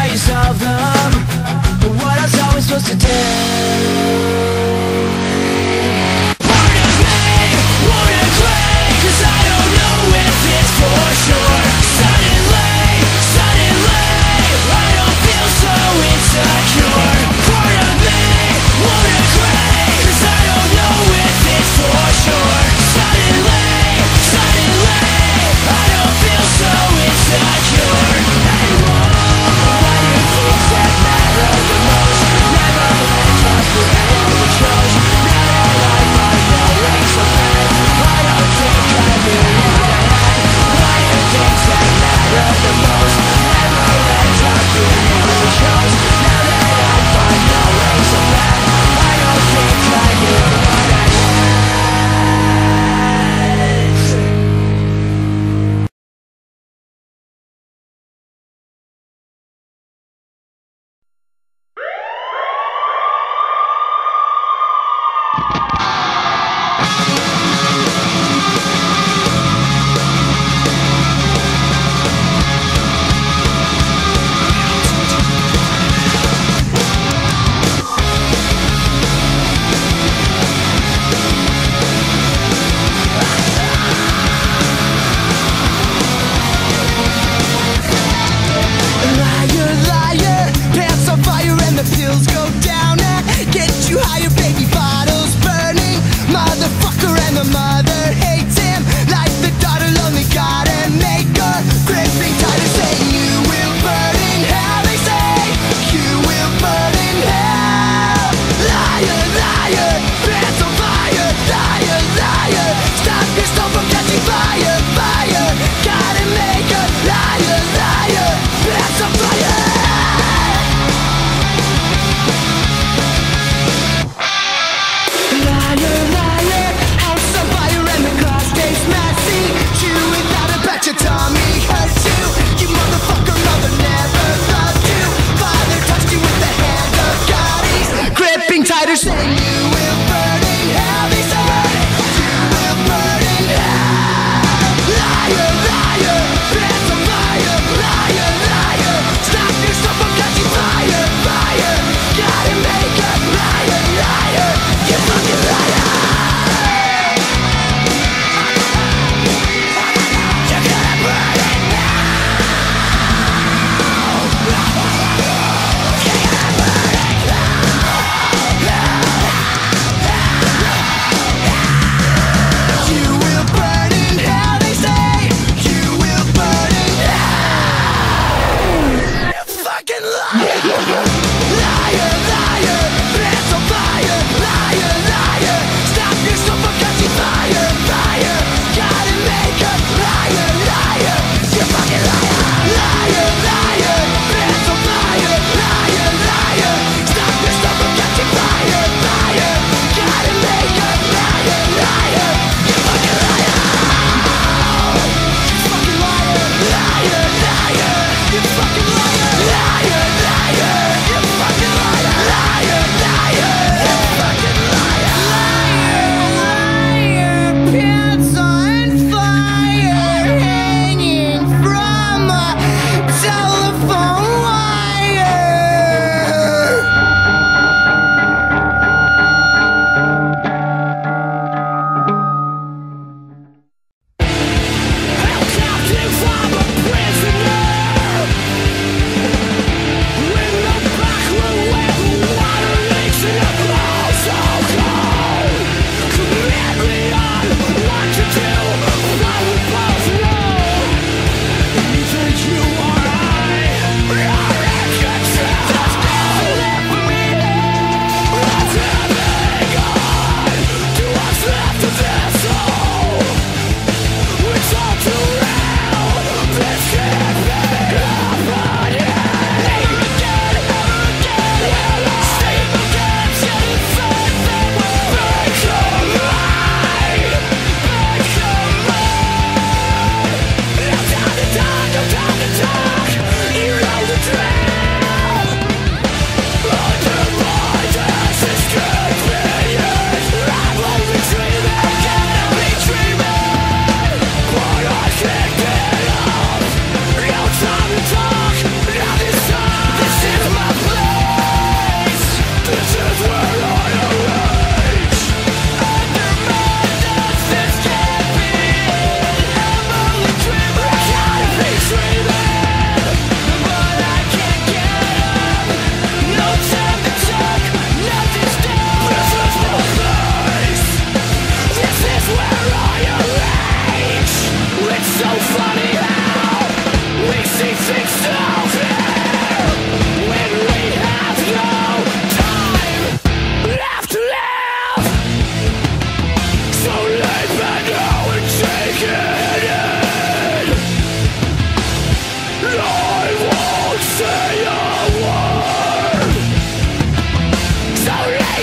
how you solve them, but what else are we supposed to do? Part of me won't agree, 'cause I don't know if it's for sure. Suddenly, I don't feel so insecure. Part of me won't agree, 'cause I don't know if it's for sure. Suddenly, I don't feel so insecure anymore. Why do things that matter the most never end up with anyone we chose? Now that I find no legs so bad, I don't think I really had. Why do things that matter the most never end up with anyone we chose? Now that I find no legs so bad, I don't think I knew what I had. Liar, liar, you fucking liar, liar, liar.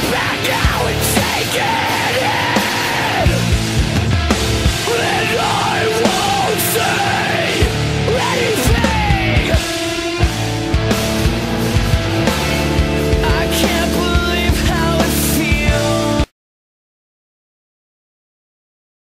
back now and take it.